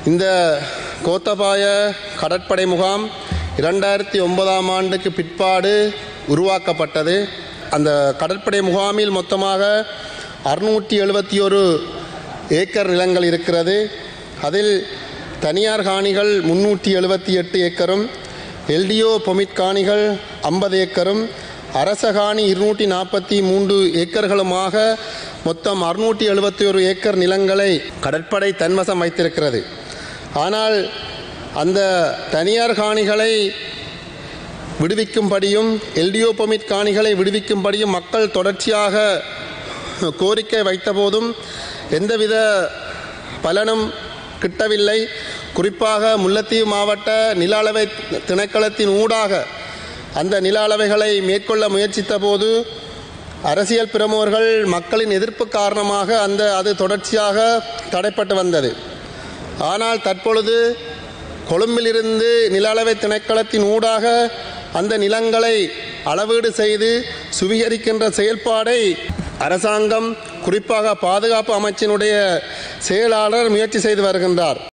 இந்த கோத்தபாய கடற்படை முகாம் 2009ஆம் ஆண்டுக்கு பிற்பாடு உருவாக்கப்பட்டது. அந்த கடற்படை முகாமில் மொத்தமாக 671 ஏக்கர் நிலங்கள் இருக்கிறது. அதில் தனியார் காணிகள் 378 ஏக்கரும், எல்டிஓ பொமிட் காணிகள் 50 ஏக்கரும், அரச காணி 243 ஏக்கர்களுமாக மொத்தம் 671 ஏக்கர் நிலங்களை கடற்படை தன்வசம் வைத்திருக்கிறது. ஆனால் அந்த தனியார் காணிகளை விடுவிக்கும்படியும் எல்டிஓ பொமிட் காணிகளை விடுவிக்கும்படியும் மக்கள் தொடர்ச்சியாக கோரிக்கை வைத்தபோதும் எந்தவித பலனும் கிட்டவில்லை. குறிப்பாக முல்லைத்தீவு மாவட்ட நில அளவை திணைக்களத்தின் ஊடாக அந்த நில அளவைகளை மேற்கொள்ள முயற்சித்த போது அரசியல் பிரமுகர்கள் மக்களின் எதிர்ப்பு காரணமாக அது தொடர்ச்சியாக தடைப்பட்டு வந்தது. ஆனால் தற்பொழுது கொழும்பிலிருந்து நில அளவை திணைக்களத்தின் ஊடாக அந்த நிலங்களை அளவீடு செய்து சுவீகரிக்கின்ற செயல்பாடை அரசாங்கம், குறிப்பாக பாதுகாப்பு அமைச்சினுடைய செயலாளர் முயற்சி செய்து வருகின்றார்.